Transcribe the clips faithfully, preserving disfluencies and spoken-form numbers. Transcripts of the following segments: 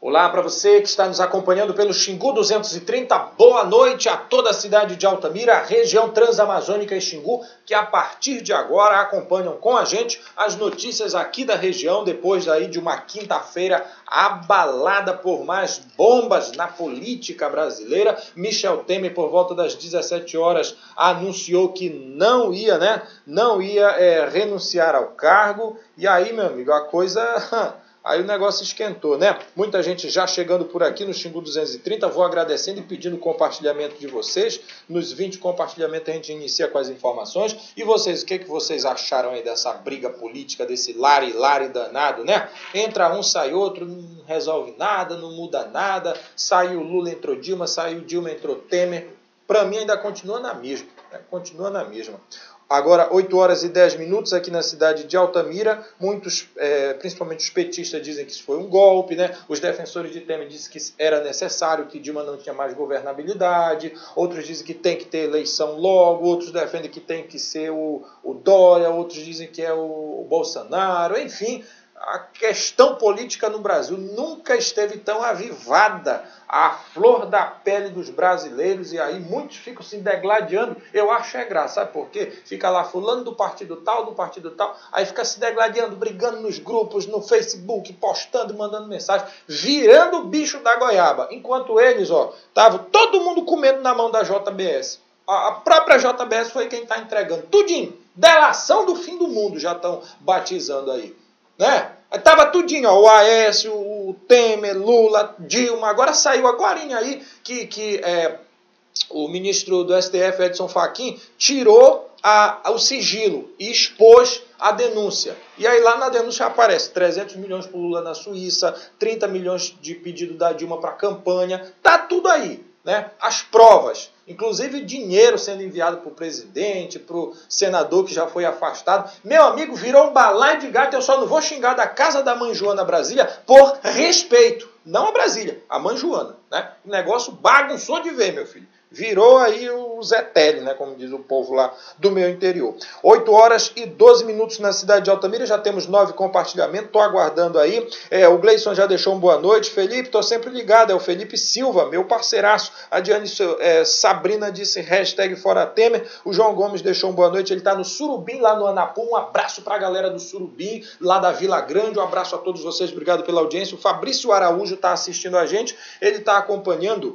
Olá para você que está nos acompanhando pelo Xingu duzentos e trinta, boa noite a toda a cidade de Altamira, a região transamazônica e Xingu, que a partir de agora acompanham com a gente as notícias aqui da região, depois aí de uma quinta-feira abalada por mais bombas na política brasileira. Michel Temer, por volta das dezessete horas, anunciou que não ia, né, não ia é, renunciar ao cargo, e aí, meu amigo, a coisa... Aí o negócio esquentou, né? Muita gente já chegando por aqui no Xingu duzentos e trinta. Vou agradecendo e pedindo compartilhamento de vocês. Nos vinte compartilhamentos a gente inicia com as informações. E vocês, o que, que vocês acharam aí dessa briga política, desse lari-lari danado, né? Entra um, sai outro, não resolve nada, não muda nada. Saiu Lula, entrou Dilma, saiu Dilma, entrou Temer. Para mim ainda continua na mesma, né? Continua na mesma. Agora, oito horas e dez minutos aqui na cidade de Altamira. Muitos, é, principalmente os petistas, dizem que isso foi um golpe, né? Os defensores de Temer dizem que era necessário, que Dilma não tinha mais governabilidade. Outros dizem que tem que ter eleição logo. Outros defendem que tem que ser o, o Dória. Outros dizem que é o, o Bolsonaro. Enfim, a questão política no Brasil nunca esteve tão avivada, à flor da pele dos brasileiros, e aí muitos ficam se degladiando. Eu acho é graça, sabe por quê? Fica lá fulano do partido tal, do partido tal, aí fica se degladiando, brigando nos grupos, no Facebook, postando, mandando mensagem, virando o bicho da goiaba. Enquanto eles, ó, estavam todo mundo comendo na mão da J B S. A própria J B S foi quem está entregando tudinho. Delação do fim do mundo, já estão batizando aí. Né? Tava tudinho, ó, o Aécio, o Temer, Lula, Dilma. Agora saiu agora aí que, que é, o ministro do S T F, Edson Fachin, tirou a, a, o sigilo e expôs a denúncia. E aí lá na denúncia aparece trezentos milhões para o Lula na Suíça, trinta milhões de pedido da Dilma para a campanha. Tá tudo aí, né? As provas. Inclusive dinheiro sendo enviado para o presidente, para o senador que já foi afastado. Meu amigo, virou um balaio de gato. Eu só não vou xingar da casa da mãe Joana Brasília por respeito. Não a Brasília, a mãe Joana. Né? O negócio bagunçou de ver, meu filho. Virou aí o Zé Tele, né, como diz o povo lá do meu interior. oito horas e doze minutos na cidade de Altamira, já temos nove compartilhamentos, estou aguardando aí. É, o Gleison já deixou um boa noite. Felipe, estou sempre ligado, é o Felipe Silva, meu parceiraço. A Diane é, Sabrina disse hashtag fora Temer. O João Gomes deixou um boa noite, ele está no Surubim, lá no Anapu. Um abraço para a galera do Surubim, lá da Vila Grande. Um abraço a todos vocês, obrigado pela audiência. O Fabrício Araújo está assistindo a gente, ele está acompanhando...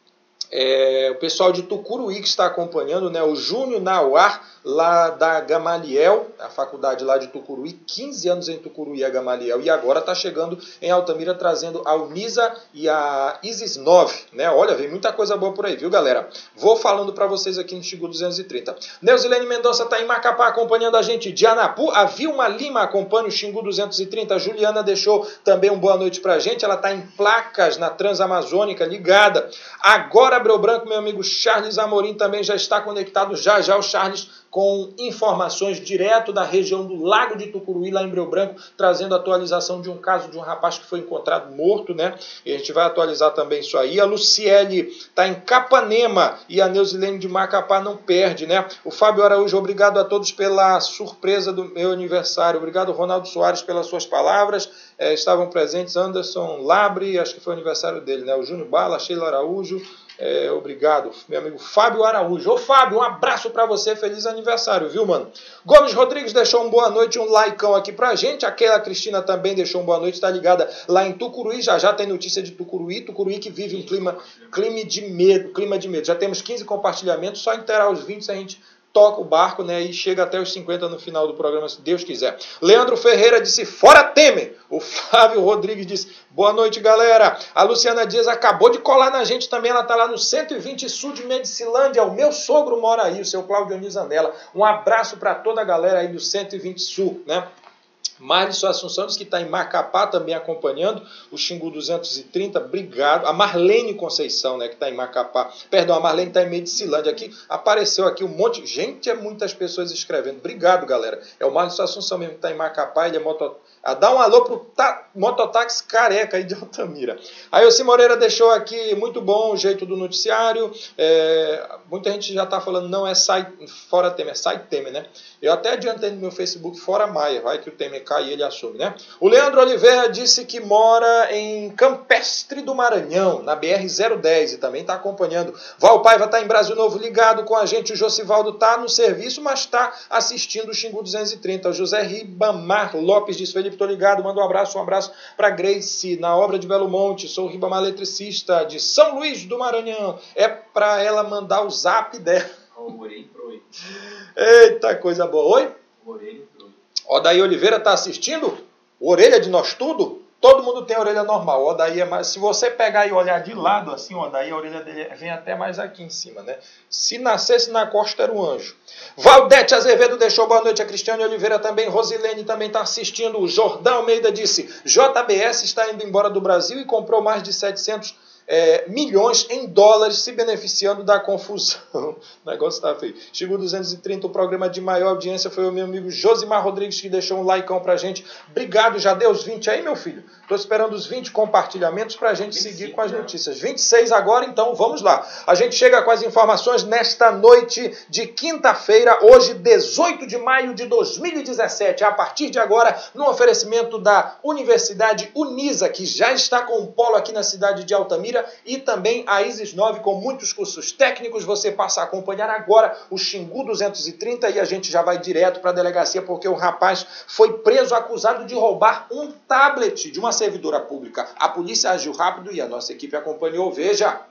É, o pessoal de Tucuruí que está acompanhando, né, o Júnior Nauar, lá da Gamaliel, a faculdade lá de Tucuruí, quinze anos em Tucuruí, a Gamaliel, e agora está chegando em Altamira trazendo a Unisa e a Isis nove, né? Olha, vem muita coisa boa por aí, viu, galera? Vou falando para vocês aqui no Xingu duzentos e trinta. Neuzilene Mendonça está em Macapá acompanhando a gente de Anapu, a Vilma Lima acompanha o Xingu duzentos e trinta, a Juliana deixou também um boa noite para a gente, ela está em Placas, na Transamazônica, ligada. Agora Abreu Branco, meu amigo Charles Amorim também já está conectado, já já o Charles com informações direto da região do Lago de Tucuruí, lá em Breu Branco, trazendo atualização de um caso de um rapaz que foi encontrado morto, né? E a gente vai atualizar também isso aí. A Luciele está em Capanema e a Neuzilene de Macapá não perde, né? O Fábio Araújo, obrigado a todos pela surpresa do meu aniversário. Obrigado, Ronaldo Soares, pelas suas palavras. É, estavam presentes Anderson Labre, acho que foi o aniversário dele, né? O Júnior Bala, Sheila Araújo. É, obrigado, meu amigo Fábio Araújo. Ô Fábio, um abraço pra você, feliz aniversário, viu, mano? Gomes Rodrigues deixou um boa noite, um likeão aqui pra gente. Aquela Cristina também deixou um boa noite, tá ligada lá em Tucuruí. Já já tem notícia de Tucuruí, Tucuruí que vive um clima, clima de medo, clima de medo. Já temos quinze compartilhamentos, só inteirar os vinte se a gente toca o barco, né, e chega até os cinquenta no final do programa, se Deus quiser. Leandro Ferreira disse, fora Temer! O Flávio Rodrigues disse, boa noite, galera. A Luciana Dias acabou de colar na gente também, ela tá lá no cento e vinte Sul de Medicilândia, o meu sogro mora aí, o seu Cláudio Anizanella. Um abraço para toda a galera aí do cento e vinte Sul, né? Marlisson Assunção diz que está em Macapá também acompanhando o Xingu duzentos e trinta, obrigado. A Marlene Conceição, né, que está em Macapá, perdão, a Marlene está em Medicilândia, aqui apareceu aqui um monte, gente, é muitas pessoas escrevendo, obrigado, galera. É o Marlisson Assunção mesmo que está em Macapá, ele é moto... Ah, dá um alô pro ta... mototáxi careca aí de Altamira. Aí o Cim Moreira deixou aqui, muito bom o jeito do noticiário, é... muita gente já está falando, não é sai... fora Temer, é sai Temer, né? Eu até adiantei no meu Facebook, fora Maia, vai que o Temer cai e ele assume, né? O Leandro Oliveira disse que mora em Campestre do Maranhão, na B R zero dez, e também está acompanhando. Val Paiva está em Brasil Novo ligado com a gente. O Josivaldo está no serviço, mas está assistindo o Xingu duzentos e trinta. O José Ribamar Lopes diz: Felipe, tô ligado, manda um abraço, um abraço para Grace, na obra de Belo Monte. Sou o Ribamar eletricista de São Luís do Maranhão. É para ela mandar o zap dela. Eita, coisa boa. Oi? Odaí Oliveira está assistindo? O Orelha de Nós Tudo? Todo mundo tem orelha normal. O Odaí é mais... Se você pegar e olhar de lado assim, o Odaí, a orelha dele vem até mais aqui em cima, né? Se nascesse na costa, era um anjo. Valdete Azevedo deixou boa noite. A Cristiane Oliveira também. Rosilene também está assistindo. O Jordão Almeida disse: J B S está indo embora do Brasil e comprou mais de setecentos É, milhões em dólares, se beneficiando da confusão. O negócio está feio. Chegou duzentos e trinta, o programa de maior audiência foi o meu amigo Josimar Rodrigues, que deixou um likeão pra gente. Obrigado, já deu os vinte aí, meu filho? Estou esperando os vinte compartilhamentos pra gente vinte e cinco, seguir com as notícias. vinte e seis agora, então vamos lá. A gente chega com as informações nesta noite de quinta-feira, hoje, dezoito de maio de dois mil e dezessete. A partir de agora, no oferecimento da Universidade Unisa, que já está com um polo aqui na cidade de Altamira, e também a Isis nove com muitos cursos técnicos. Você passa a acompanhar agora o Xingu duzentos e trinta e a gente já vai direto para a delegacia porque o rapaz foi preso acusado de roubar um tablet de uma servidora pública. A polícia agiu rápido e a nossa equipe acompanhou. Veja.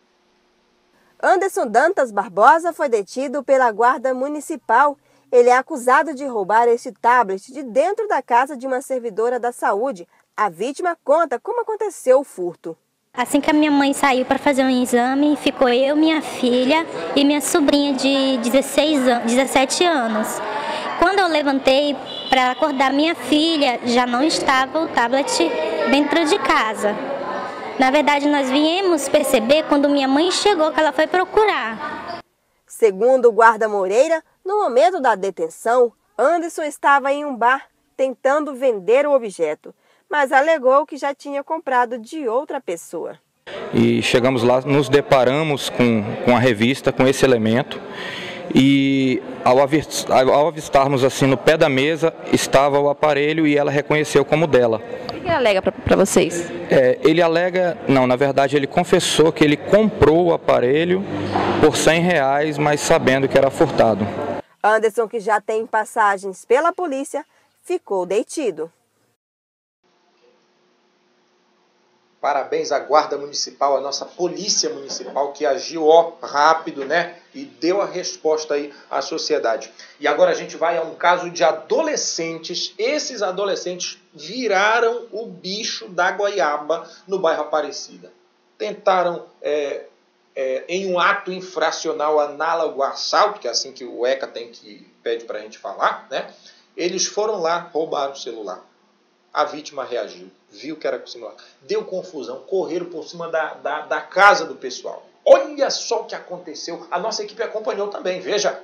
Anderson Dantas Barbosa foi detido pela Guarda Municipal. Ele é acusado de roubar este tablet de dentro da casa de uma servidora da saúde. A vítima conta como aconteceu o furto. Assim que a minha mãe saiu para fazer um exame, ficou eu, minha filha e minha sobrinha de dezesseis anos, dezessete anos. Quando eu levantei para acordar minha filha, já não estava o tablet dentro de casa. Na verdade, nós viemos perceber quando minha mãe chegou, que ela foi procurar. Segundo o guarda Moreira, no momento da detenção, Anderson estava em um bar tentando vender o objeto, mas alegou que já tinha comprado de outra pessoa. E chegamos lá, nos deparamos com, com a revista, com esse elemento, e ao, ao avistarmos assim no pé da mesa, estava o aparelho e ela reconheceu como dela. O que ele alega para vocês? É, ele alega, não, na verdade ele confessou que ele comprou o aparelho por cem reais, mas sabendo que era furtado. Anderson, que já tem passagens pela polícia, ficou detido. Parabéns à Guarda Municipal, à nossa Polícia Municipal, que agiu ó, rápido, né? E deu a resposta aí à sociedade. E agora a gente vai a um caso de adolescentes. Esses adolescentes viraram o bicho da goiaba no bairro Aparecida. Tentaram, é, é, em um ato infracional análogo a assalto, que é assim que o ECA tem que pede para a gente falar, né? Eles foram lá, roubaram o celular. A vítima reagiu, viu que era simulacro, deu confusão, correram por cima da, da, da casa do pessoal. Olha só o que aconteceu. A nossa equipe acompanhou também, veja.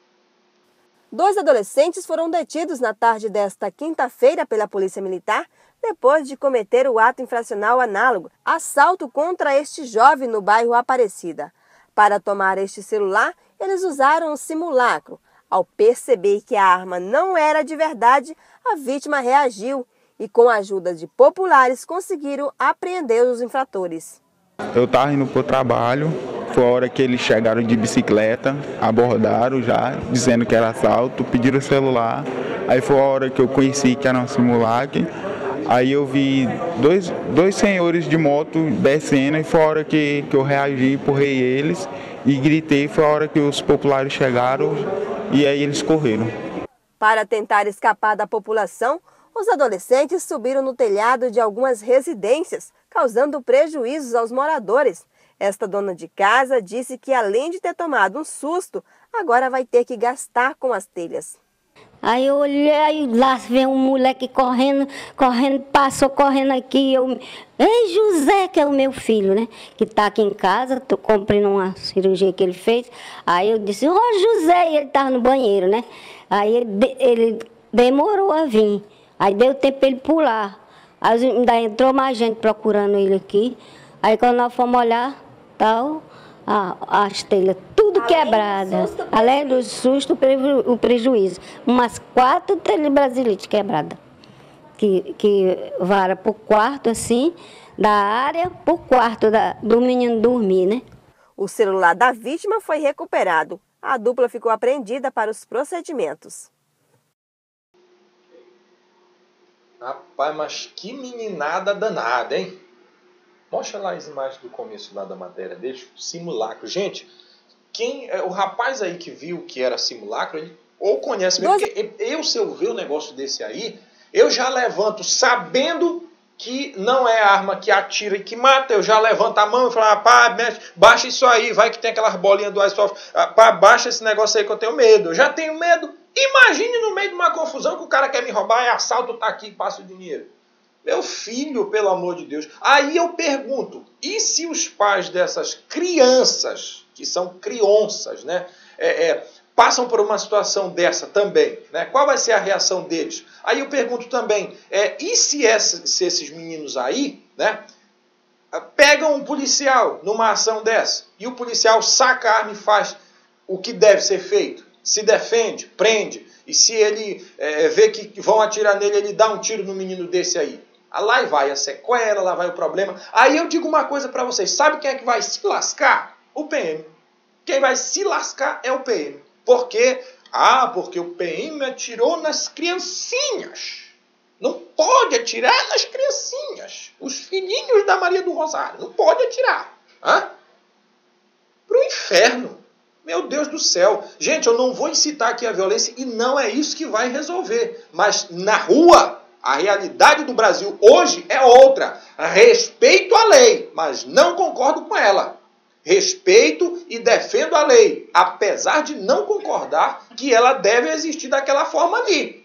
Dois adolescentes foram detidos na tarde desta quinta-feira pela Polícia Militar depois de cometer o ato infracional análogo, assalto contra este jovem no bairro Aparecida. Para tomar este celular, eles usaram um simulacro. Ao perceber que a arma não era de verdade, a vítima reagiu e, com a ajuda de populares, conseguiram apreender os infratores. Eu estava indo para o trabalho, foi a hora que eles chegaram de bicicleta, abordaram já, dizendo que era assalto, pediram o celular. Aí foi a hora que eu conheci que era um simulacro. Aí eu vi dois, dois senhores de moto descendo e foi a hora que, que eu reagi, empurrei eles e gritei. Foi a hora que os populares chegaram e aí eles correram. Para tentar escapar da população, os adolescentes subiram no telhado de algumas residências, causando prejuízos aos moradores. Esta dona de casa disse que, além de ter tomado um susto, agora vai ter que gastar com as telhas. Aí eu olhei, lá veio um moleque correndo, correndo, passou correndo aqui. Eu, ei, José, que é o meu filho, né? Que está aqui em casa, tô cumprindo uma cirurgia que ele fez. Aí eu disse, ô oh, José, e ele estava no banheiro, né? Aí ele, ele demorou a vir. Aí deu tempo para ele pular. Aí ainda entrou mais gente procurando ele aqui. Aí quando nós fomos olhar, tal, a, as telhas tudo quebradas. Além do susto, o prejuízo. Umas quatro telhas brasileiras quebradas. que, que vara para o quarto, assim, da área para o quarto da, do menino dormir, né? O celular da vítima foi recuperado. A dupla ficou apreendida para os procedimentos. Rapaz, mas que meninada danada, hein? Mostra lá as imagens do começo lá da matéria dele, simulacro. Gente, quem, o rapaz aí que viu que era simulacro, ele ou conhece mesmo, porque eu, se eu ver um negócio desse aí, eu já levanto sabendo que não é arma que atira e que mata, eu já levanto a mão e falo, ah, pá, baixa isso aí, vai que tem aquelas bolinhas do Airsoft, ah, pá, baixa esse negócio aí que eu tenho medo. Eu já tenho medo. Imagine no meio de uma confusão que o cara quer me roubar, é assalto, tá aqui, passa o dinheiro. Meu filho, pelo amor de Deus. Aí eu pergunto, e se os pais dessas crianças, que são crianças, né, é, é, passam por uma situação dessa também, né? Qual vai ser a reação deles? Aí eu pergunto também, é, e se, essa, se esses meninos aí, né, pegam um policial numa ação dessa, e o policial saca a arma e faz o que deve ser feito, se defende, prende, e se ele é, vê que vão atirar nele, ele dá um tiro no menino desse aí. Lá vai a sequela, lá vai o problema. Aí eu digo uma coisa para vocês, sabe quem é que vai se lascar? O P M. Quem vai se lascar é o P M. Por quê? Ah, porque o P M atirou nas criancinhas. Não pode atirar nas criancinhas. Os filhinhos da Maria do Rosário. Não pode atirar. Hã? Pro inferno. Meu Deus do céu. Gente, eu não vou incitar aqui a violência e não é isso que vai resolver. Mas na rua, a realidade do Brasil hoje é outra. Respeito a lei, mas não concordo com ela. Respeito e defendo a lei, apesar de não concordar que ela deve existir daquela forma ali.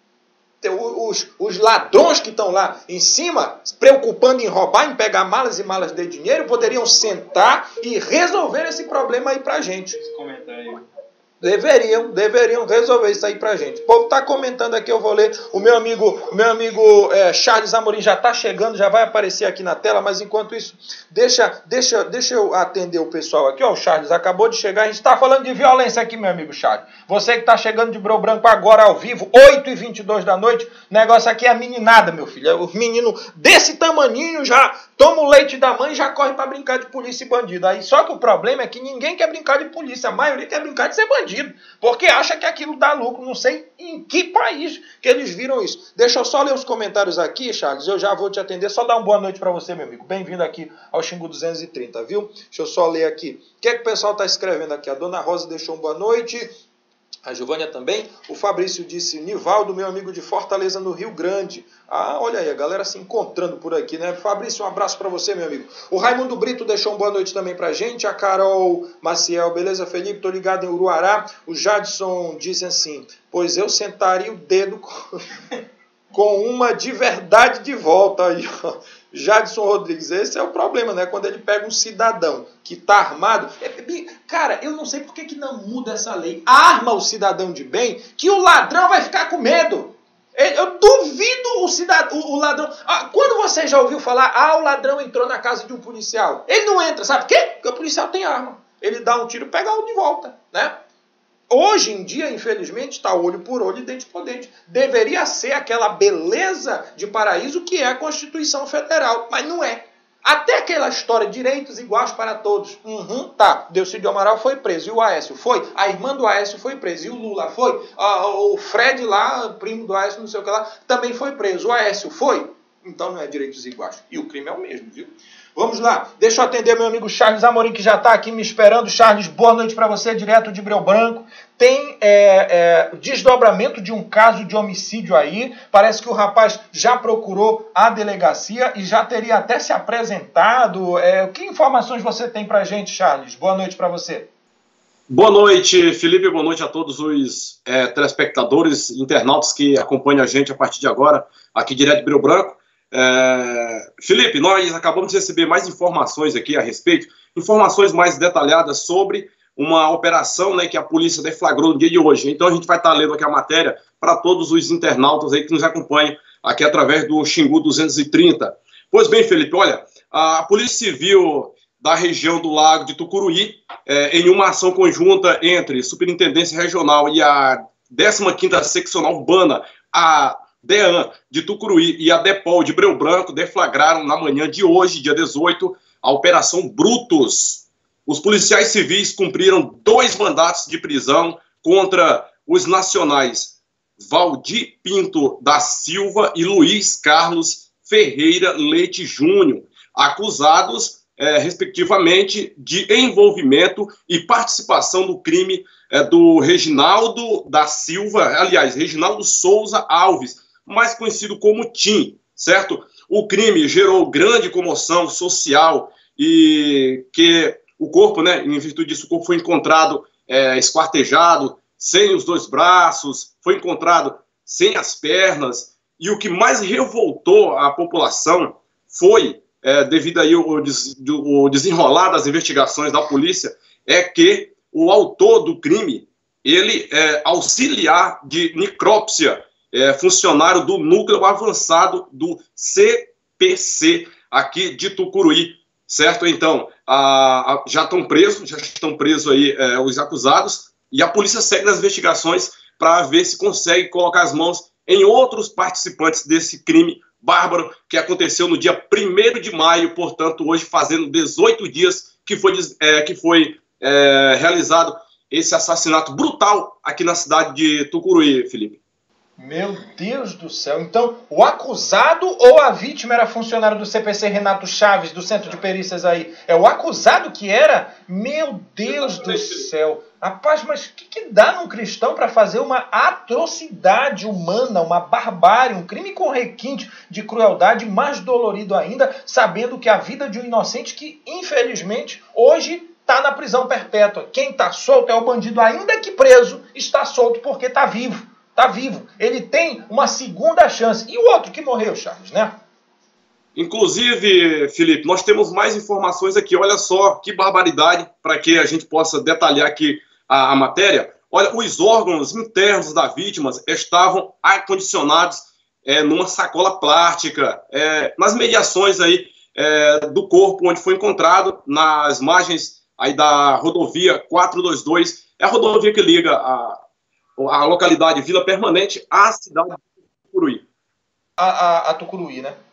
Os, os ladrões que estão lá em cima, se preocupando em roubar, em pegar malas e malas de dinheiro, poderiam sentar e resolver esse problema aí pra gente. Esse comentário aí. Deveriam, deveriam resolver isso aí pra gente. O povo tá comentando aqui, eu vou ler. O meu amigo, meu amigo é, Charles Amorim já tá chegando, já vai aparecer aqui na tela, mas enquanto isso, deixa, deixa, deixa eu atender o pessoal aqui. Ó, o Charles acabou de chegar, a gente tá falando de violência aqui, meu amigo Charles. Você que tá chegando de Breu Branco agora ao vivo, oito e vinte e dois da noite, o negócio aqui é a meninada, meu filho. O menino desse tamaninho já toma o leite da mãe e já corre pra brincar de polícia e bandido. Aí, só que o problema é que ninguém quer brincar de polícia, a maioria quer brincar de ser bandido. Porque acha que aquilo dá lucro. Não sei em que país que eles viram isso. Deixa eu só ler os comentários aqui, Charles. Eu já vou te atender. Só dar uma boa noite para você, meu amigo. Bem-vindo aqui ao Xingu duzentos e trinta, viu? Deixa eu só ler aqui. O que é que o pessoal está escrevendo aqui? A Dona Rosa deixou uma boa noite. A Giovânia também. O Fabrício disse, Nivaldo, meu amigo de Fortaleza, no Rio Grande. Ah, olha aí, a galera se encontrando por aqui, né? Fabrício, um abraço para você, meu amigo. O Raimundo Brito deixou uma boa noite também pra gente. A Carol Maciel, beleza, Felipe? Tô ligado em Uruará. O Jadson disse assim, pois eu sentaria o dedo com, com uma de verdade de volta. Aí, ó. Jadson Rodrigues, esse é o problema, né? Quando ele pega um cidadão que tá armado. É, cara, eu não sei por que, que não muda essa lei. Arma o cidadão de bem, que o ladrão vai ficar com medo. Eu duvido o cidadão, o ladrão. Ah, quando você já ouviu falar, ah, o ladrão entrou na casa de um policial? Ele não entra, sabe por quê? Porque o policial tem arma. Ele dá um tiro e pega o de volta, né? Hoje em dia, infelizmente, está olho por olho e dente por dente. Deveria ser aquela beleza de paraíso que é a Constituição Federal, mas não é. Até aquela história de direitos iguais para todos. Uhum, tá, Delcídio Amaral foi preso. E o Aécio foi? A irmã do Aécio foi presa. E o Lula foi? Ah, o Fred lá, primo do Aécio, não sei o que lá, também foi preso. O Aécio foi? Então não é direitos iguais. E o crime é o mesmo, viu? Vamos lá, deixa eu atender meu amigo Charles Amorim, que já está aqui me esperando. Charles, boa noite para você, direto de Breu Branco. Tem é, é, desdobramento de um caso de homicídio aí. Parece que o rapaz já procurou a delegacia e já teria até se apresentado. É, que informações você tem para a gente, Charles? Boa noite para você. Boa noite, Felipe. Boa noite a todos os é, telespectadores, internautas que acompanham a gente a partir de agora, aqui direto de Breu Branco. É, Felipe, nós acabamos de receber mais informações aqui a respeito, informações mais detalhadas sobre uma operação, né, que a polícia deflagrou no dia de hoje. Então a gente vai estar lendo aqui a matéria para todos os internautas aí que nos acompanham aqui através do Xingu duzentos e trinta. Pois bem, Felipe, olha, a Polícia Civil da região do Lago de Tucuruí, é, em uma ação conjunta entre Superintendência Regional e a décima quinta Seccional Urbana, a DEAN de Tucuruí e a DEPOL de Breu Branco deflagraram na manhã de hoje, dia dezoito, a Operação Brutus. Os policiais civis cumpriram dois mandatos de prisão contra os nacionais Valdir Pinto da Silva e Luiz Carlos Ferreira Leite Júnior, acusados, é, respectivamente, de envolvimento e participação no crime é, do Reginaldo da Silva, aliás, Reginaldo Souza Alves, mais conhecido como Tim, certo? O crime gerou grande comoção social e que o corpo, né, em virtude disso, o corpo foi encontrado é, esquartejado, sem os dois braços, foi encontrado sem as pernas, e o que mais revoltou a população foi, é, devido aí ao, ao desenrolar das investigações da polícia, é que o autor do crime, ele é auxiliar de necrópsia, é, funcionário do núcleo avançado do C P C, aqui de Tucuruí, certo? Então, a, a, já estão presos, já estão presos aí é, os acusados, e a polícia segue nas investigações para ver se consegue colocar as mãos em outros participantes desse crime bárbaro que aconteceu no dia primeiro de maio, portanto, hoje fazendo dezoito dias que foi, é, que foi é, realizado esse assassinato brutal aqui na cidade de Tucuruí, Felipe. Meu Deus do céu. Então, o acusado ou a vítima era funcionário do C P C Renato Chaves, do Centro de Perícias aí? É o acusado que era? Meu Deus do céu. Rapaz, mas o que, que dá num cristão para fazer uma atrocidade humana, uma barbárie, um crime com requinte de crueldade mais dolorido ainda, sabendo que a vida de um inocente que, infelizmente, hoje está na prisão perpétua. Quem está solto é o bandido, ainda que preso, está solto porque está vivo. Está vivo. Ele tem uma segunda chance. E o outro que morreu, Charles, né? Inclusive, Felipe, nós temos mais informações aqui. Olha só que barbaridade, para que a gente possa detalhar aqui a, a matéria. Olha, os órgãos internos da vítima estavam acondicionados é, numa sacola plástica, é, nas mediações aí, é, do corpo, onde foi encontrado, nas margens aí da rodovia quatrocentos e vinte e dois. É a rodovia que liga a a localidade Vila Permanente à cidade de Tucuruí. A, a, a Tucuruí, né?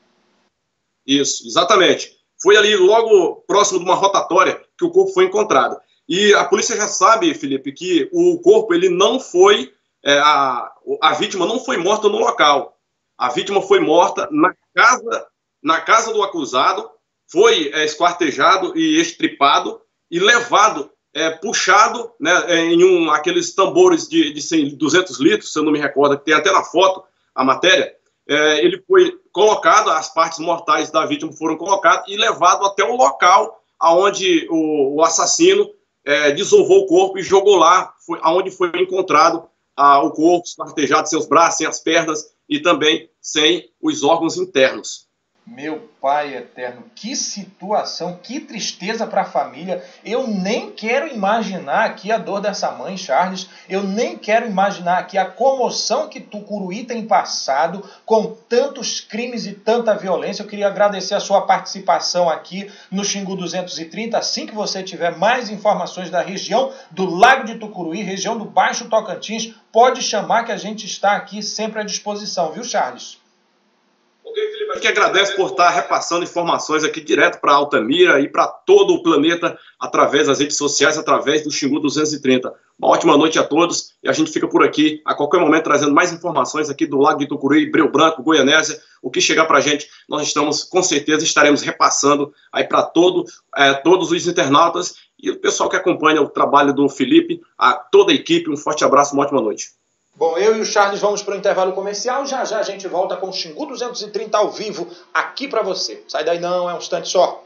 Isso, exatamente. Foi ali logo próximo de uma rotatória que o corpo foi encontrado. E a polícia já sabe, Felipe, que o corpo ele não foi, é, a, a vítima não foi morta no local. A vítima foi morta na casa, na casa do acusado, foi é, esquartejado e estripado e levado É, puxado, né, em um, aqueles tambores de, de cem, duzentos litros, se eu não me recordo, que tem até na foto a matéria, é, ele foi colocado, as partes mortais da vítima foram colocadas e levado até o local onde o, o assassino é, desovou o corpo e jogou lá, foi, onde foi encontrado ah, o corpo esquartejado, seus braços, sem as pernas e também sem os órgãos internos. Meu Pai eterno, que situação, que tristeza para a família. Eu nem quero imaginar aqui a dor dessa mãe, Charles. Eu nem quero imaginar aqui a comoção que Tucuruí tem passado com tantos crimes e tanta violência. Eu queria agradecer a sua participação aqui no Xingu duzentos e trinta. Assim que você tiver mais informações da região do Lago de Tucuruí, região do Baixo Tocantins, pode chamar que a gente está aqui sempre à disposição, viu, Charles? Ok, Felipe, a gente agradece por estar repassando informações aqui direto para Altamira e para todo o planeta através das redes sociais, através do Xingu duzentos e trinta. Uma ótima noite a todos e a gente fica por aqui a qualquer momento trazendo mais informações aqui do Lago de Tucuruí, Breu Branco, Goianésia. O que chegar para a gente, nós estamos, com certeza, estaremos repassando aí para todo, é, todos os internautas e o pessoal que acompanha o trabalho do Felipe, a toda a equipe. Um forte abraço, uma ótima noite. Bom, eu e o Charles vamos para o intervalo comercial. Já já a gente volta com o Xingu duzentos e trinta ao vivo aqui para você. Sai daí não, é um instante só.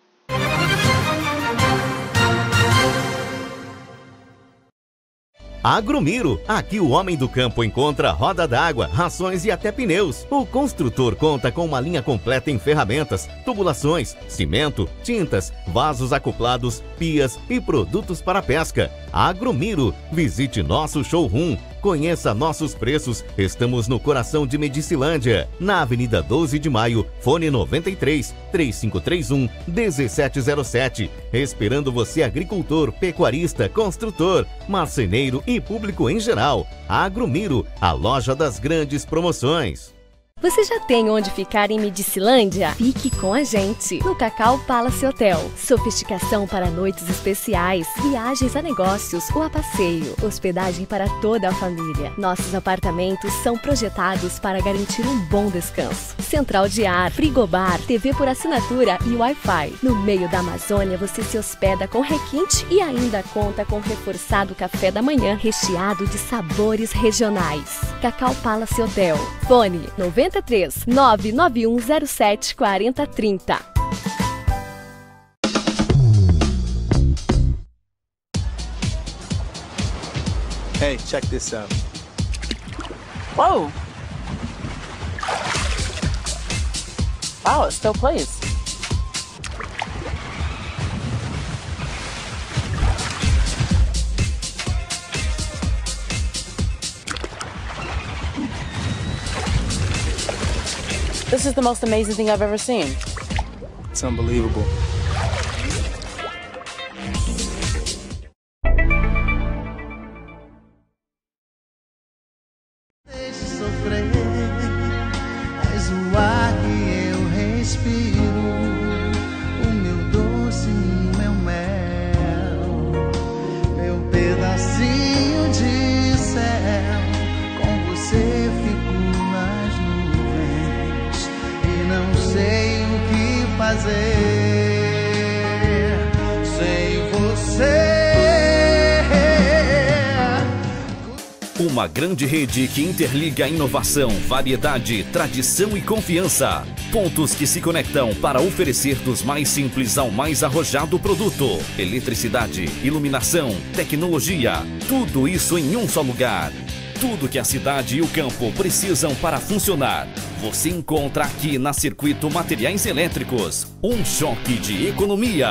Agromiro, aqui o homem do campo encontra roda d'água, rações e até pneus. O construtor conta com uma linha completa em ferramentas, tubulações, cimento, tintas, vasos acoplados, pias e produtos para pesca. Agromiro, visite nosso showroom Conheça nossos preços. Estamos no coração de Medicilândia, na Avenida doze de Maio, fone noventa e três, três cinco três um, um sete zero sete. Esperando você, agricultor, pecuarista, construtor, marceneiro e público em geral. Agromiro, a loja das grandes promoções. Você já tem onde ficar em Medicilândia? Fique com a gente no Cacau Palace Hotel. Sofisticação para noites especiais, viagens a negócios ou a passeio, hospedagem para toda a família. Nossos apartamentos são projetados para garantir um bom descanso. Central de ar, frigobar, T V por assinatura e Wi-Fi. No meio da Amazônia, você se hospeda com requinte e ainda conta com reforçado café da manhã recheado de sabores regionais. Cacau Palace Hotel. Fone noventa e três, nove nove um zero sete, quatro zero três zero. Hey, check this out. Whoa. Wow, it still plays. This is the most amazing thing I've ever seen. It's unbelievable. Deixe sofrer, és o ar que eu respiro, o meu doce, meu mel, meu pedacinho de céu. Com você fico nas nuvens e não sei o que fazer sem você. Uma grande rede que interliga inovação, variedade, tradição e confiança. Pontos que se conectam para oferecer dos mais simples ao mais arrojado produto. Eletricidade, iluminação, tecnologia, tudo isso em um só lugar. Tudo que a cidade e o campo precisam para funcionar, você encontra aqui na Circuito Materiais Elétricos. Um choque de economia.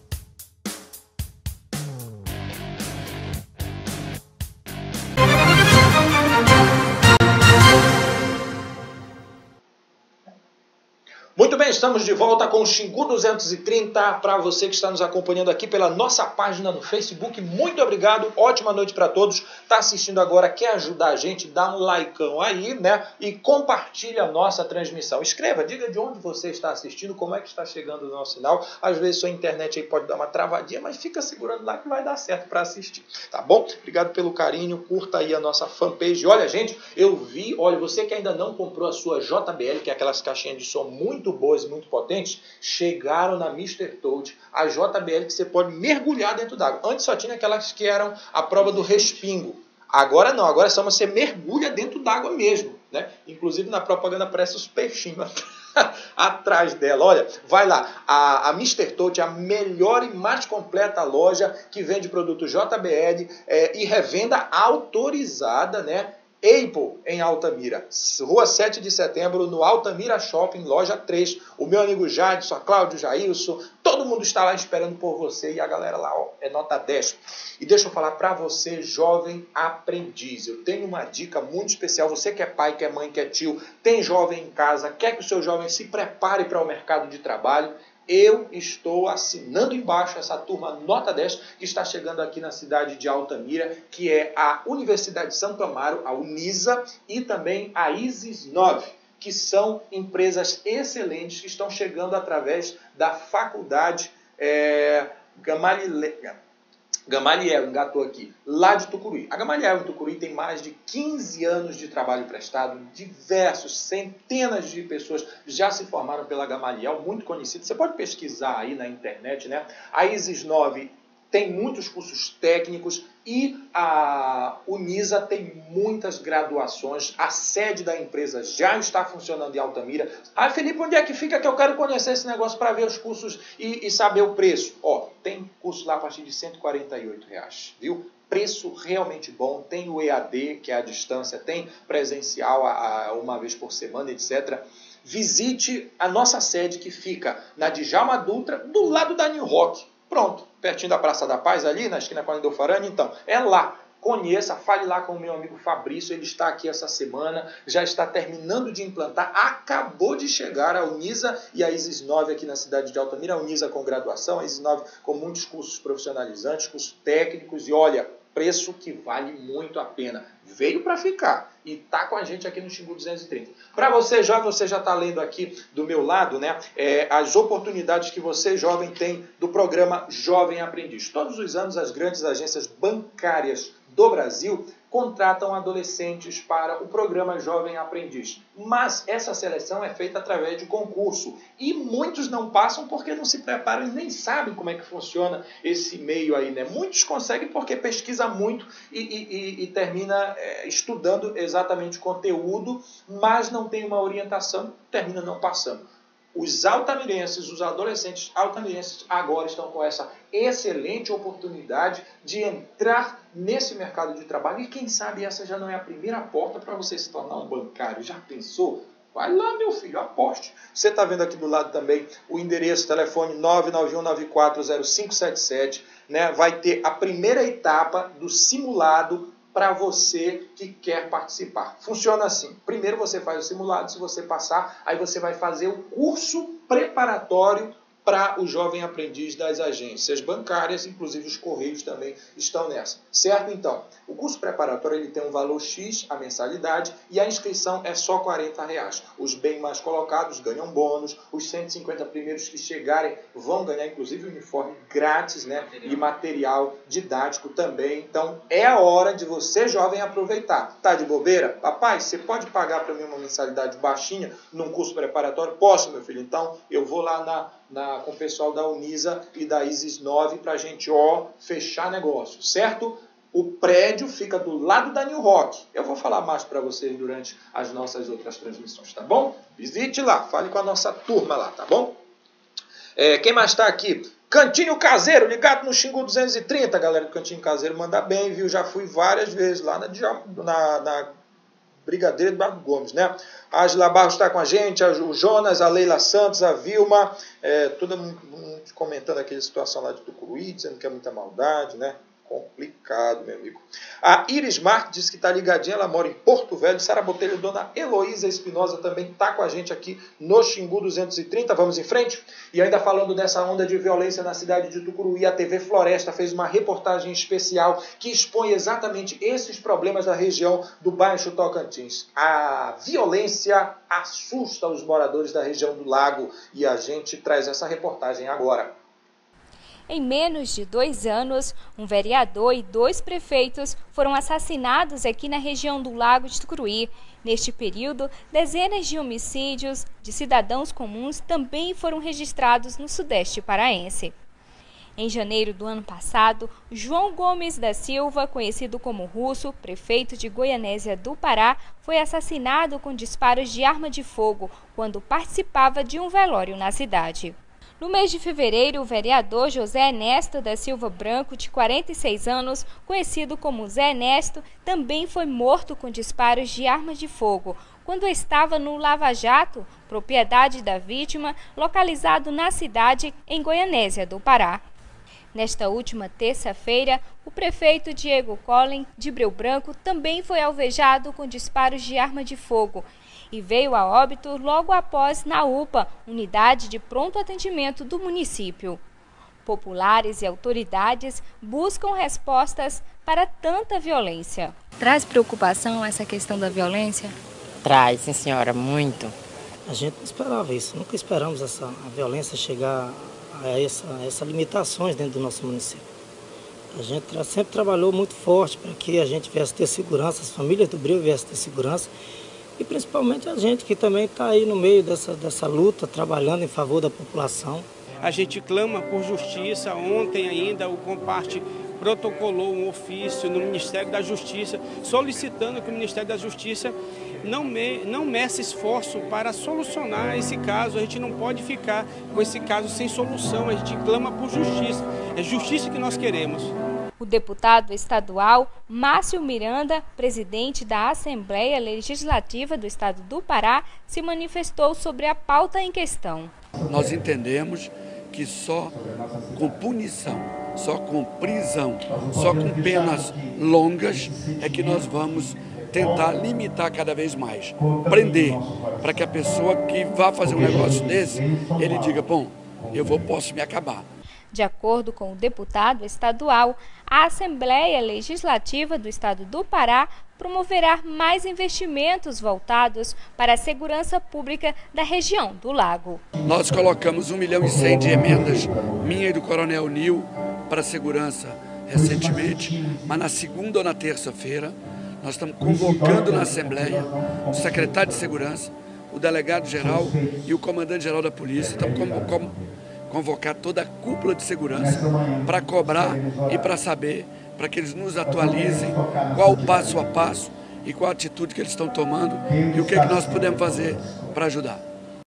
Muito bem, estamos de volta com o Xingu duzentos e trinta. Para você que está nos acompanhando aqui pela nossa página no Facebook, muito obrigado, ótima noite para todos. Está assistindo agora, quer ajudar a gente, dá um likeão aí, né? E compartilha a nossa transmissão. Escreva, diga de onde você está assistindo, como é que está chegando o nosso sinal. Às vezes sua internet aí pode dar uma travadinha, mas fica segurando lá que vai dar certo para assistir, tá bom? Obrigado pelo carinho, curta aí a nossa fanpage. Olha, gente, eu vi, olha, você que ainda não comprou a sua J B L, que é aquelas caixinhas de som muito boas e muito potentes, chegaram na mister Toad, a J B L que você pode mergulhar dentro d'água. Antes só tinha aquelas que eram a prova do respingo. Agora não, agora só você mergulha dentro d'água mesmo, né? Inclusive na propaganda aparece os peixinhos atrás dela. Olha, vai lá, a, a mister Toad é a melhor e mais completa loja que vende produto J B L é, e revenda autorizada, né? Apple em Altamira, Rua sete de setembro, no Altamira Shopping, loja três. O meu amigo Jadson, a Cláudio, Jailson, todo mundo está lá esperando por você e a galera lá, ó, é nota dez. E deixa eu falar para você, jovem aprendiz, eu tenho uma dica muito especial. Você que é pai, que é mãe, que é tio, tem jovem em casa, quer que o seu jovem se prepare para o mercado de trabalho, eu estou assinando embaixo essa turma nota dez que está chegando aqui na cidade de Altamira, que é a Universidade Santo Amaro, a Unisa, e também a Isis nove, que são empresas excelentes que estão chegando através da faculdade é, Gamaliel, Gamaliel, engatou aqui, lá de Tucuruí. A Gamaliel em Tucuruí tem mais de quinze anos de trabalho prestado, diversos, centenas de pessoas já se formaram pela Gamaliel, muito conhecida. Você pode pesquisar aí na internet, né? A Isis nove tem muitos cursos técnicos e a Unisa tem muitas graduações. A sede da empresa já está funcionando em Altamira. Ah, Felipe, onde é que fica que eu quero conhecer esse negócio para ver os cursos e, e saber o preço? Ó, tem curso lá a partir de cento e quarenta e oito reais, viu? Preço realmente bom. Tem o E A D, que é a distância, tem presencial a, a uma vez por semana, etcétera. Visite a nossa sede que fica na Djalma Dutra, do lado da New Rock. Pronto, pertinho da Praça da Paz, ali na esquina com a Lindofarani. Então, é lá. conheça, fale lá com o meu amigo Fabrício, ele está aqui essa semana, já está terminando de implantar, acabou de chegar a Unisa e a Isis nove aqui na cidade de Altamira, a Unisa com graduação, a Isis nove com muitos cursos profissionalizantes, cursos técnicos e olha, preço que vale muito a pena. Veio para ficar e está com a gente aqui no Xingu duzentos e trinta. Para você, jovem, você já está lendo aqui do meu lado, né, é, as oportunidades que você, jovem, tem do programa Jovem Aprendiz. Todos os anos, as grandes agências bancárias do Brasil contratam adolescentes para o programa Jovem Aprendiz. Mas essa seleção é feita através de concurso. E muitos não passam porque não se preparam e nem sabem como é que funciona esse meio aí, né? Muitos conseguem porque pesquisa muito e, e, e termina é, estudando exatamente o conteúdo, mas não tem uma orientação, termina não passando. Os altamirenses, os adolescentes altamirenses agora estão com essa excelente oportunidade de entrar nesse mercado de trabalho. E quem sabe essa já não é a primeira porta para você se tornar um bancário. Já pensou? Vai lá, meu filho, aposte. Você está vendo aqui do lado também o endereço, telefone nove nove um nove quatro zero cinco sete sete. Né? Vai ter a primeira etapa do simulado para você que quer participar. Funciona assim. Primeiro você faz o simulado, se você passar, aí você vai fazer o curso preparatório para o jovem aprendiz das agências bancárias, inclusive os Correios também estão nessa. Certo? Então, o curso preparatório ele tem um valor X, a mensalidade, e a inscrição é só quarenta reais. Os bem mais colocados ganham bônus, os cento e cinquenta primeiros que chegarem vão ganhar, inclusive, uniforme grátis, né? E material didático também. Então, é a hora de você, jovem, aproveitar. Tá de bobeira? Papai, você pode pagar para mim uma mensalidade baixinha num curso preparatório? Posso, meu filho. Então, eu vou lá na... Na, com o pessoal da Unisa e da Isis nove para a gente, ó, fechar negócio, certo? O prédio fica do lado da New Rock. Eu vou falar mais para vocês durante as nossas outras transmissões, tá bom? Visite lá, fale com a nossa turma lá, tá bom? É, quem mais está aqui? Cantinho Caseiro, ligado no Xingu duzentos e trinta, galera do Cantinho Caseiro, manda bem, viu? Já fui várias vezes lá na... na, na Brigadeiro Eduardo Gomes, né? A Angela Barros está com a gente, a, o Jonas, a Leila Santos, a Vilma, é, todo mundo, mundo comentando aquela situação lá de Tucuruí, dizendo que é muita maldade, né? Complicado, meu amigo. A Iris Marques diz que está ligadinha, ela mora em Porto Velho. Sara Botelho, dona Heloísa Espinosa também está com a gente aqui no Xingu duzentos e trinta. Vamos em frente? E ainda falando dessa onda de violência na cidade de Tucuruí, a T V Floresta fez uma reportagem especial que expõe exatamente esses problemas da região do Baixo Tocantins. A violência assusta os moradores da região do Lago e a gente traz essa reportagem agora. Em menos de dois anos, um vereador e dois prefeitos foram assassinados aqui na região do Lago de Tucuruí. Neste período, dezenas de homicídios de cidadãos comuns também foram registrados no Sudeste paraense. Em janeiro do ano passado, João Gomes da Silva, conhecido como Russo, prefeito de Goianésia do Pará, foi assassinado com disparos de arma de fogo quando participava de um velório na cidade. No mês de fevereiro, o vereador José Ernesto da Silva Branco, de quarenta e seis anos, conhecido como Zé Ernesto, também foi morto com disparos de armas de fogo, quando estava no Lava Jato, propriedade da vítima, localizado na cidade, em Goianésia do Pará. Nesta última terça-feira, o prefeito Diego Collin, de Breu Branco, também foi alvejado com disparos de arma de fogo e veio a óbito logo após na U P A, unidade de pronto atendimento do município. Populares e autoridades buscam respostas para tanta violência. Traz preocupação essa questão da violência? Traz, sim senhora, muito. A gente não esperava isso, nunca esperamos essa a violência chegar a essa, a essas limitações dentro do nosso município. A gente sempre trabalhou muito forte para que a gente viesse ter segurança, as famílias do Breu viessem ter segurança e principalmente a gente que também está aí no meio dessa, dessa luta, trabalhando em favor da população. A gente clama por justiça. Ontem ainda o Comparte protocolou um ofício no Ministério da Justiça solicitando que o Ministério da Justiça não, me, não meça esforço para solucionar esse caso. A gente não pode ficar com esse caso sem solução, a gente clama por justiça. É justiça que nós queremos. O deputado estadual Márcio Miranda, presidente da Assembleia Legislativa do Estado do Pará, se manifestou sobre a pauta em questão. Nós entendemos que só com punição, só com prisão, só com penas longas é que nós vamos tentar limitar cada vez mais, prender, para que a pessoa que vá fazer um negócio desse, ele diga, bom, eu vou, posso me acabar. De acordo com o deputado estadual, a Assembleia Legislativa do Estado do Pará promoverá mais investimentos voltados para a segurança pública da região do Lago. Nós colocamos um milhão e cem de emendas, minha e do Coronel Nil, para a segurança recentemente, mas na segunda ou na terça-feira nós estamos convocando na Assembleia o secretário de Segurança, o delegado-geral e o comandante-geral da Polícia. Estamos convocando convocar toda a cúpula de segurança para cobrar e para saber, para que eles nos atualizem qual o passo a passo e qual a atitude que eles estão tomando e o que, é que nós podemos fazer para ajudar.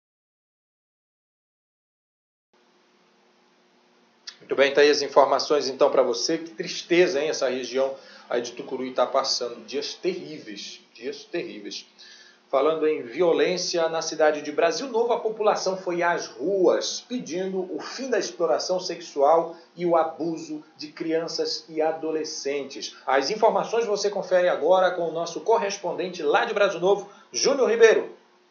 Muito bem, tá aí as informações então para você. Que tristeza, hein, essa região aí de Tucuruí está passando. Dias terríveis, dias terríveis. Falando em violência, na cidade de Brasil Novo, a população foi às ruas pedindo o fim da exploração sexual e o abuso de crianças e adolescentes. As informações você confere agora com o nosso correspondente lá de Brasil Novo, Júnior Ribeiro.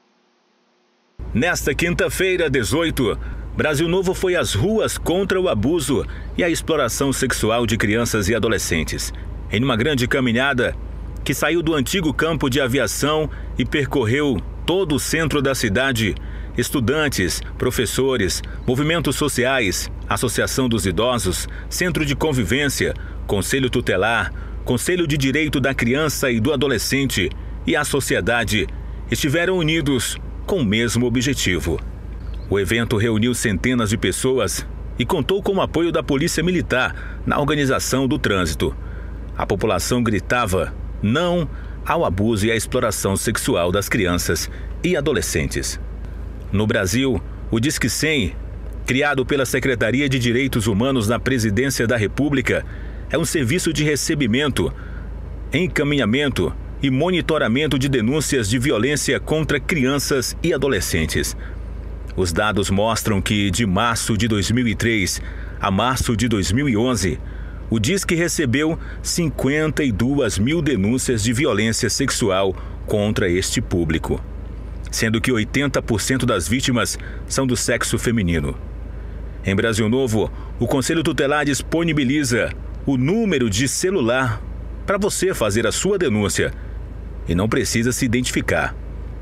Nesta quinta-feira, dezoito, Brasil Novo foi às ruas contra o abuso e a exploração sexual de crianças e adolescentes. Em uma grande caminhada que saiu do antigo campo de aviação e percorreu todo o centro da cidade, estudantes, professores, movimentos sociais, Associação dos Idosos, Centro de Convivência, Conselho Tutelar, Conselho de Direito da Criança e do Adolescente e a sociedade estiveram unidos com o mesmo objetivo. O evento reuniu centenas de pessoas e contou com o apoio da Polícia Militar na organização do trânsito. A população gritava não ao abuso e à exploração sexual das crianças e adolescentes. No Brasil, o Disque cem, criado pela Secretaria de Direitos Humanos da Presidência da República, é um serviço de recebimento, encaminhamento e monitoramento de denúncias de violência contra crianças e adolescentes. Os dados mostram que, de março de dois mil e três a março de dois mil e onze, o Disque recebeu cinquenta e duas mil denúncias de violência sexual contra este público, sendo que oitenta por cento das vítimas são do sexo feminino. Em Brasil Novo, o Conselho Tutelar disponibiliza o número de celular para você fazer a sua denúncia e não precisa se identificar.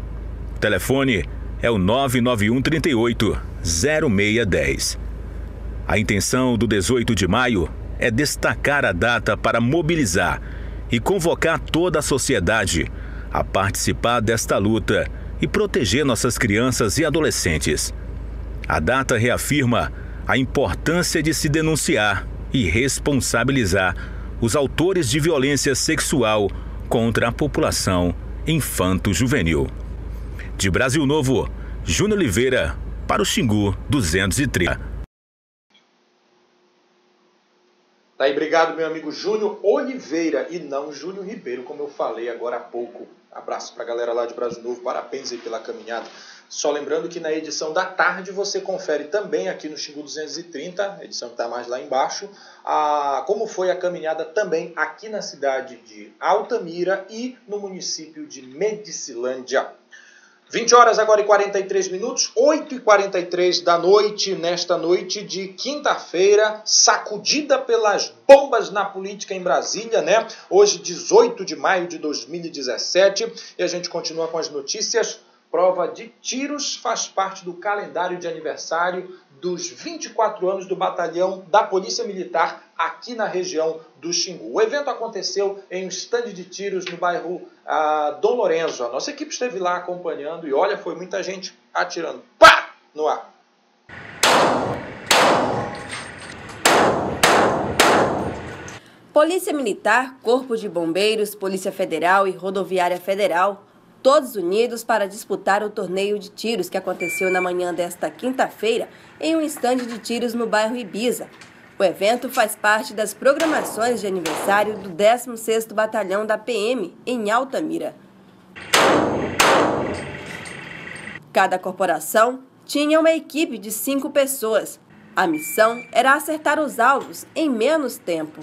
O telefone é o nove nove um, três oito, zero seis um zero. A intenção do dezoito de maio é destacar a data para mobilizar e convocar toda a sociedade a participar desta luta e proteger nossas crianças e adolescentes. A data reafirma a importância de se denunciar e responsabilizar os autores de violência sexual contra a população infanto-juvenil. De Brasil Novo, Júnior Oliveira para o Xingu duzentos e trinta. Tá aí, obrigado, meu amigo Júnior Oliveira e não Júnior Ribeiro, como eu falei agora há pouco. Abraço para a galera lá de Brasil Novo, parabéns aí pela caminhada. Só lembrando que na edição da tarde você confere também aqui no Xingu duzentos e trinta, a edição que está mais lá embaixo, a, como foi a caminhada também aqui na cidade de Altamira e no município de Medicilândia. vinte horas agora e quarenta e três minutos, oito e quarenta e três da noite, nesta noite de quinta-feira, sacudida pelas bombas na política em Brasília, né? Hoje, dezoito de maio de dois mil e dezessete, e a gente continua com as notícias. Prova de tiros faz parte do calendário de aniversário dos vinte e quatro anos do batalhão da Polícia Militar aqui na região do Xingu. O evento aconteceu em um estande de tiros no bairro ah, Dom Lorenzo. A nossa equipe esteve lá acompanhando e olha, foi muita gente atirando. Pá! No ar. Polícia Militar, Corpo de Bombeiros, Polícia Federal e Rodoviária Federal, todos unidos para disputar o torneio de tiros que aconteceu na manhã desta quinta-feira em um estande de tiros no bairro Ibiza. O evento faz parte das programações de aniversário do décimo sexto Batalhão da P M em Altamira. Cada corporação tinha uma equipe de cinco pessoas. A missão era acertar os alvos em menos tempo.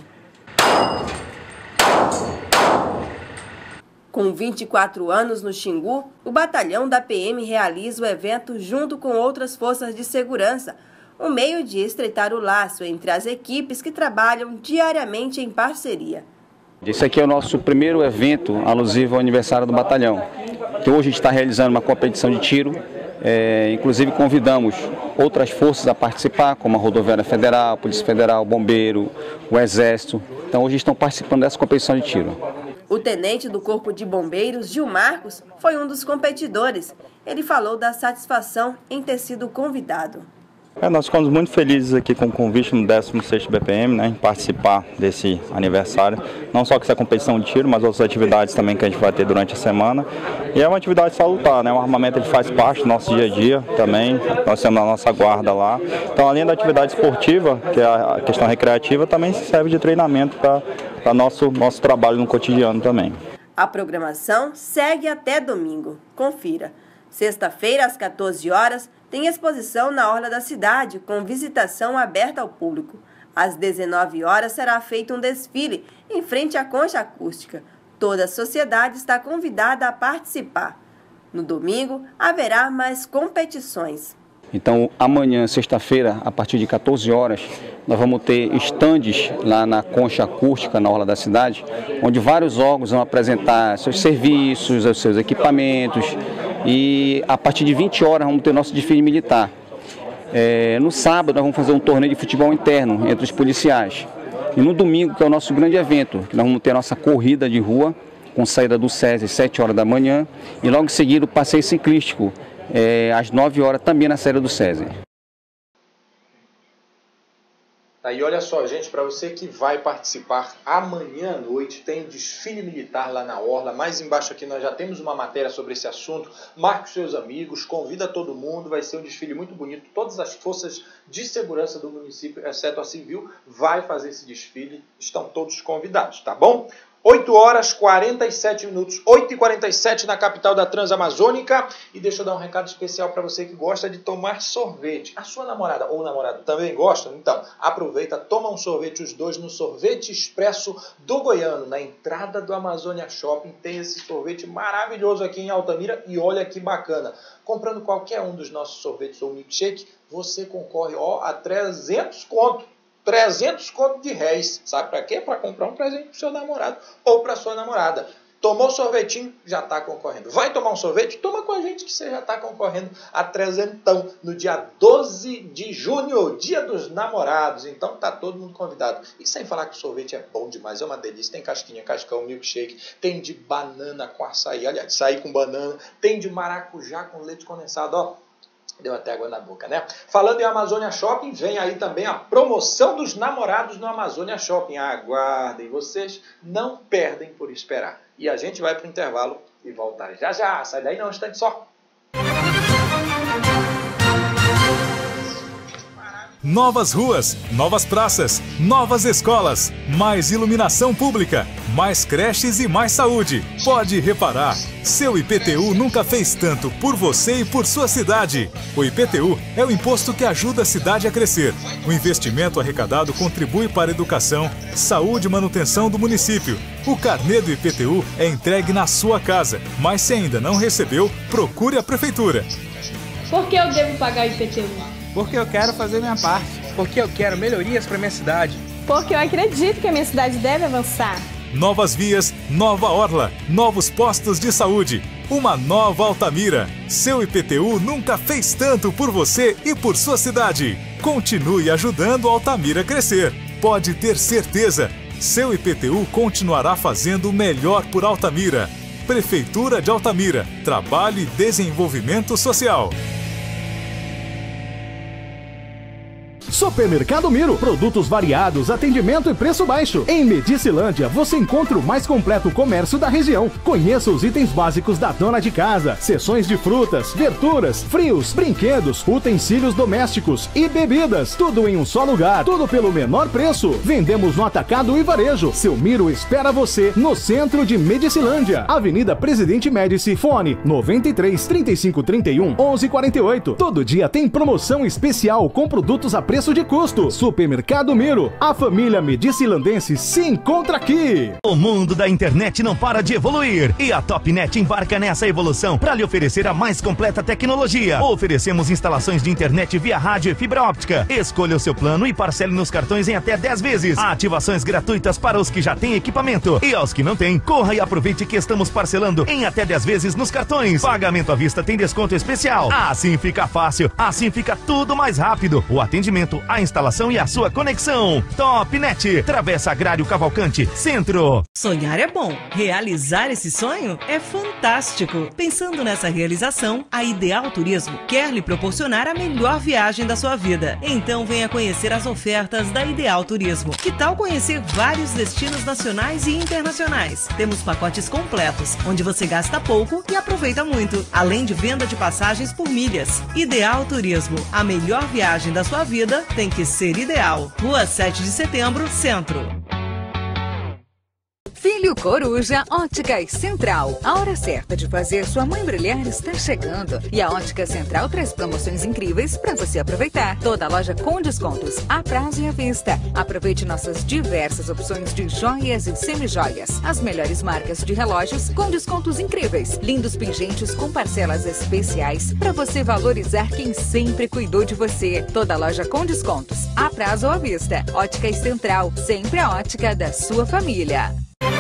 Com vinte e quatro anos no Xingu, o batalhão da P M realiza o evento junto com outras forças de segurança, um meio de estreitar o laço entre as equipes que trabalham diariamente em parceria. Esse aqui é o nosso primeiro evento alusivo ao aniversário do batalhão, que hoje a gente está realizando uma competição de tiro, é, inclusive convidamos outras forças a participar, como a Rodoviária Federal, a Polícia Federal, o Bombeiro, o Exército. Então hoje estão participando dessa competição de tiro. O tenente do Corpo de Bombeiros, Gil Marcos, foi um dos competidores. Ele falou da satisfação em ter sido convidado. É, nós ficamos muito felizes aqui com o convite no décimo sexto B P M, né, em participar desse aniversário. Não só com essa competição de tiro, mas outras atividades também que a gente vai ter durante a semana. E é uma atividade salutar, né? O armamento ele faz parte do nosso dia a dia também. Nós temos a nossa guarda lá. Então, além da atividade esportiva, que é a questão recreativa, também serve de treinamento para para nosso, nosso trabalho no cotidiano também. A programação segue até domingo. Confira. Sexta-feira, às quatorze horas, tem exposição na orla da cidade, com visitação aberta ao público. Às dezenove horas, será feito um desfile em frente à concha acústica. Toda a sociedade está convidada a participar. No domingo, haverá mais competições. Então, amanhã, sexta-feira, a partir de quatorze horas, nós vamos ter estandes lá na concha acústica, na orla da cidade, onde vários órgãos vão apresentar seus serviços, os seus equipamentos, e a partir de vinte horas vamos ter nosso desfile militar. É, no sábado, nós vamos fazer um torneio de futebol interno entre os policiais. E no domingo, que é o nosso grande evento, que nós vamos ter a nossa corrida de rua, com saída do SESI às sete horas da manhã, e logo em seguida o passeio ciclístico, É, às nove horas, também na série do SESI. Tá, e olha só, gente, para você que vai participar amanhã à noite, tem desfile militar lá na orla. Mais embaixo aqui nós já temos uma matéria sobre esse assunto. Marque os seus amigos, convida todo mundo, vai ser um desfile muito bonito. Todas as forças de segurança do município, exceto a civil, vai fazer esse desfile. Estão todos convidados, tá bom? oito horas e quarenta e sete minutos, oito e quarenta e sete na capital da Transamazônica. E deixa eu dar um recado especial para você que gosta de tomar sorvete. A sua namorada ou namorado também gosta? Então, aproveita, toma um sorvete os dois no Sorvete Expresso do Goiano. Na entrada do Amazônia Shopping tem esse sorvete maravilhoso aqui em Altamira. E olha que bacana, comprando qualquer um dos nossos sorvetes ou milkshake, você concorre ó, a trezentos conto. trezentos conto de réis. Sabe para quê? Para comprar um presente para o seu namorado ou para sua namorada. Tomou sorvetinho, já está concorrendo. Vai tomar um sorvete? Toma com a gente que você já está concorrendo a trezentão no dia doze de junho, dia dos namorados. Então tá todo mundo convidado. E sem falar que o sorvete é bom demais, é uma delícia. Tem casquinha, cascão, milkshake, tem de banana com açaí, aliás, açaí com banana, tem de maracujá com leite condensado, ó. Deu até água na boca, né? Falando em Amazônia Shopping, vem aí também a promoção dos namorados no Amazônia Shopping. Aguardem, vocês não perdem por esperar. E a gente vai para o intervalo e voltar já já. Sai daí não, um instante só. Novas ruas, novas praças, novas escolas, mais iluminação pública, mais creches e mais saúde. Pode reparar, seu I P T U nunca fez tanto por você e por sua cidade. O I P T U é o imposto que ajuda a cidade a crescer. O investimento arrecadado contribui para a educação, saúde e manutenção do município. O carnê do I P T U é entregue na sua casa, mas se ainda não recebeu, procure a prefeitura. Por que eu devo pagar o I P T U? Porque eu quero fazer minha parte. Porque eu quero melhorias para minha cidade. Porque eu acredito que a minha cidade deve avançar. Novas vias, nova orla, novos postos de saúde. Uma nova Altamira. Seu I P T U nunca fez tanto por você e por sua cidade. Continue ajudando a Altamira a crescer. Pode ter certeza, seu I P T U continuará fazendo o melhor por Altamira. Prefeitura de Altamira. Trabalho e Desenvolvimento Social. Supermercado Miro, produtos variados, atendimento e preço baixo. Em Medicilândia, você encontra o mais completo comércio da região. Conheça os itens básicos da dona de casa, seções de frutas, verduras, frios, brinquedos, utensílios domésticos e bebidas. Tudo em um só lugar, tudo pelo menor preço. Vendemos no atacado e varejo. Seu Miro espera você no centro de Medicilândia. Avenida Presidente Médici, fone noventa e três, trinta e cinco, trinta e um, onze, quarenta e oito. Todo dia tem promoção especial com produtos a preço preço de custo. Supermercado Miro, a família medicilandense se encontra aqui. O mundo da internet não para de evoluir e a Topnet embarca nessa evolução para lhe oferecer a mais completa tecnologia. Oferecemos instalações de internet via rádio e fibra óptica. Escolha o seu plano e parcele nos cartões em até dez vezes. Ativações gratuitas para os que já têm equipamento. E aos que não têm, corra e aproveite que estamos parcelando em até dez vezes nos cartões. Pagamento à vista tem desconto especial. Assim fica fácil, assim fica tudo mais rápido. O atendimento, a instalação e a sua conexão. Topnet, Travessa Agrário Cavalcante, Centro. Sonhar é bom, realizar esse sonho é fantástico. Pensando nessa realização, a Ideal Turismo quer lhe proporcionar a melhor viagem da sua vida. Então venha conhecer as ofertas da Ideal Turismo. Que tal conhecer vários destinos nacionais e internacionais? Temos pacotes completos, onde você gasta pouco e aproveita muito, além de venda de passagens por milhas. Ideal Turismo, a melhor viagem da sua vida tem que ser Ideal. Rua sete de Setembro, Centro. Filho Coruja, Óticas Central. A hora certa de fazer sua mãe brilhar está chegando. E a Ótica Central traz promoções incríveis para você aproveitar. Toda loja com descontos, a prazo e à vista. Aproveite nossas diversas opções de joias e semijoias. As melhores marcas de relógios com descontos incríveis. Lindos pingentes com parcelas especiais para você valorizar quem sempre cuidou de você. Toda loja com descontos, a prazo ou à vista. Óticas Central, sempre a ótica da sua família.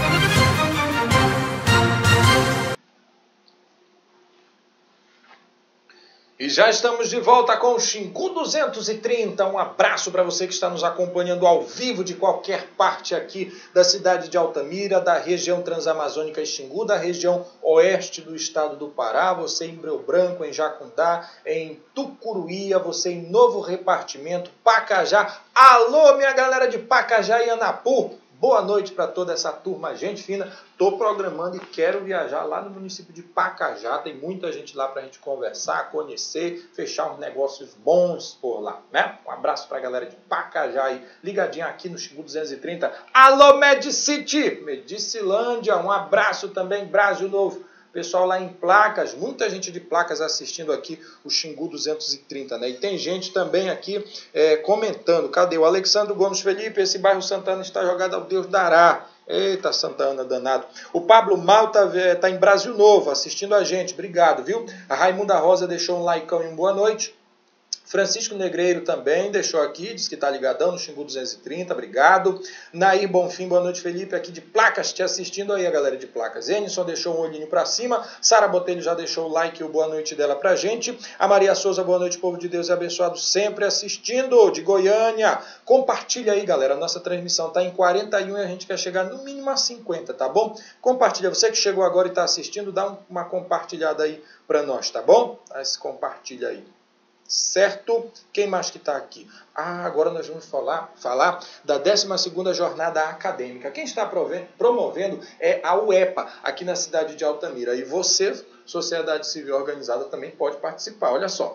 E já estamos de volta com o Xingu duzentos e trinta. Um abraço para você que está nos acompanhando ao vivo de qualquer parte aqui da cidade de Altamira, da região transamazônica Xingu, da região oeste do estado do Pará, você em Breu Branco, em Jacundá, em Tucuruí, você em Novo Repartimento, Pacajá. Alô, minha galera de Pacajá e Anapu. Boa noite para toda essa turma, gente fina. Estou programando e quero viajar lá no município de Pacajá. Tem muita gente lá para a gente conversar, conhecer, fechar uns negócios bons por lá, né? Um abraço para a galera de Pacajá aí, ligadinha aqui no Xingu duzentos e trinta. Alô, Medicity, Medicilândia, um abraço também, Brasil Novo. Pessoal lá em Placas, muita gente de Placas assistindo aqui o Xingu duzentos e trinta, né? E tem gente também aqui é, comentando. Cadê o Alexandre Gomes Felipe? Esse bairro Santana está jogado ao Deus dará. Eita, Santana, danado. O Pablo Malta está em Brasil Novo assistindo a gente. Obrigado, viu? A Raimunda Rosa deixou um likeão e um boa noite. Francisco Negreiro também deixou aqui, diz que está ligadão no Xingu duzentos e trinta, obrigado. Nair Bonfim, boa noite, Felipe, aqui de Placas, te assistindo aí, a galera de Placas. Enison deixou um olhinho para cima, Sara Botelho já deixou o like e o boa noite dela pra gente. A Maria Souza, boa noite, povo de Deus e abençoado, sempre assistindo, de Goiânia. Compartilha aí, galera, a nossa transmissão está em quarenta e um e a gente quer chegar no mínimo a cinquenta, tá bom? Compartilha, você que chegou agora e está assistindo, dá uma compartilhada aí para nós, tá bom? Dá esse compartilha aí. Certo? Quem mais que está aqui? Ah, agora nós vamos falar, falar da décima segunda Jornada Acadêmica. Quem está promovendo é a U E P A, aqui na cidade de Altamira. E você, sociedade civil organizada, também pode participar. Olha só.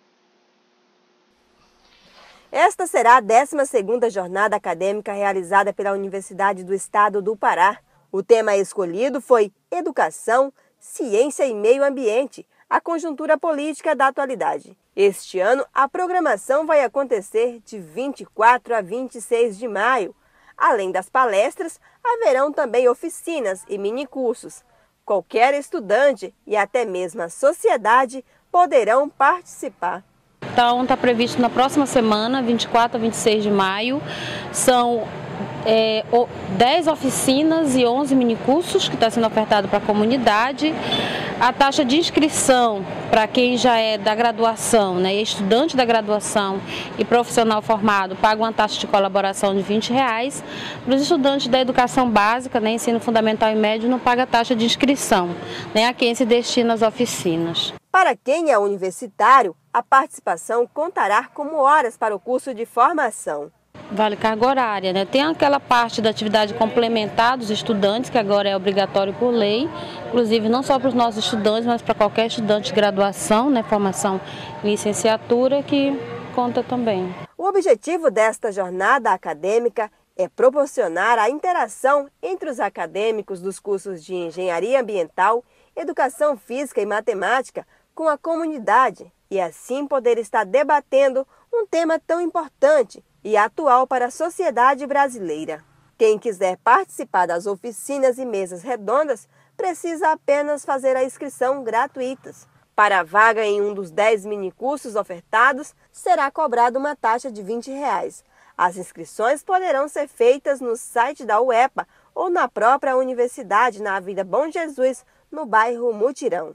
Esta será a décima segunda Jornada Acadêmica realizada pela Universidade do Estado do Pará. O tema escolhido foi Educação, Ciência e Meio Ambiente, a conjuntura política da atualidade. Este ano, a programação vai acontecer de vinte e quatro a vinte e seis de maio. Além das palestras, haverão também oficinas e minicursos. Qualquer estudante e até mesmo a sociedade poderão participar. Então, está previsto na próxima semana, vinte e quatro a vinte e seis de maio, são é, dez oficinas e onze minicursos que está sendo ofertado para a comunidade. A taxa de inscrição para quem já é da graduação, né, estudante da graduação e profissional formado, paga uma taxa de colaboração de vinte reais. Para os estudantes da educação básica, né, ensino fundamental e médio, não paga taxa de inscrição, né, a quem se destina as oficinas. Para quem é universitário, a participação contará como horas para o curso de formação. Vale carga horária, né? Tem aquela parte da atividade complementar dos estudantes, que agora é obrigatório por lei, inclusive não só para os nossos estudantes, mas para qualquer estudante de graduação, né? Formação em licenciatura, que conta também. O objetivo desta jornada acadêmica é proporcionar a interação entre os acadêmicos dos cursos de Engenharia Ambiental, Educação Física e Matemática com a comunidade e assim poder estar debatendo um tema tão importante e atual para a sociedade brasileira. Quem quiser participar das oficinas e mesas redondas precisa apenas fazer a inscrição gratuitas. Para a vaga em um dos dez minicursos ofertados, será cobrada uma taxa de vinte reais. As inscrições poderão ser feitas no site da U E P A ou na própria universidade, na Avenida Bom Jesus, no bairro Mutirão.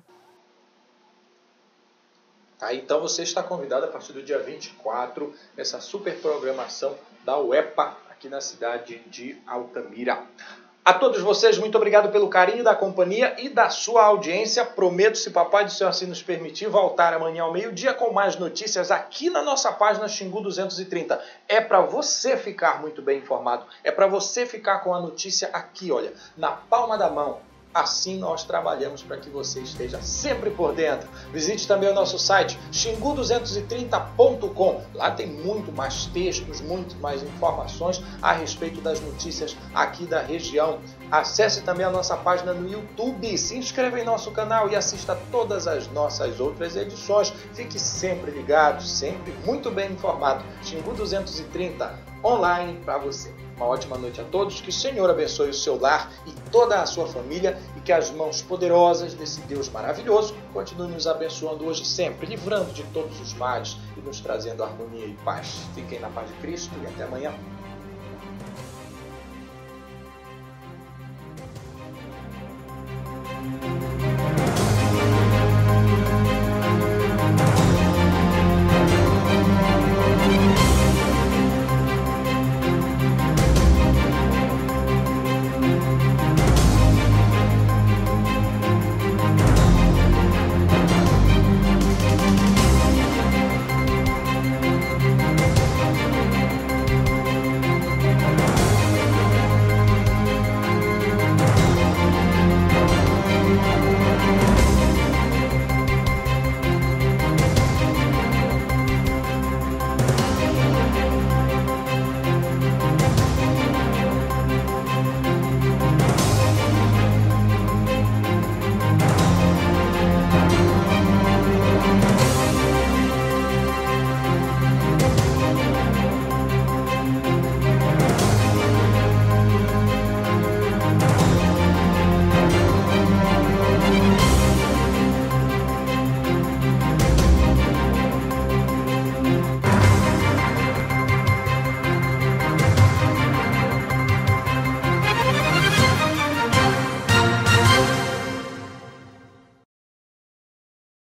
Tá, então você está convidado a partir do dia vinte e quatro, nessa super programação da U E P A aqui na cidade de Altamira. A todos vocês, muito obrigado pelo carinho da companhia e da sua audiência. Prometo, se Papai do Céu assim nos permitir, voltar amanhã ao meio-dia com mais notícias aqui na nossa página Xingu duzentos e trinta. É para você ficar muito bem informado, é para você ficar com a notícia aqui, olha, na palma da mão. Assim nós trabalhamos para que você esteja sempre por dentro. Visite também o nosso site xingu duzentos e trinta ponto com. Lá tem muito mais textos, muito mais informações a respeito das notícias aqui da região. Acesse também a nossa página no YouTube, se inscreva em nosso canal e assista todas as nossas outras edições. Fique sempre ligado, sempre muito bem informado. Xingu duzentos e trinta online para você. Uma ótima noite a todos, que o Senhor abençoe o seu lar e toda a sua família e que as mãos poderosas desse Deus maravilhoso continuem nos abençoando hoje e sempre, livrando de todos os males e nos trazendo harmonia e paz. Fiquem na paz de Cristo e até amanhã.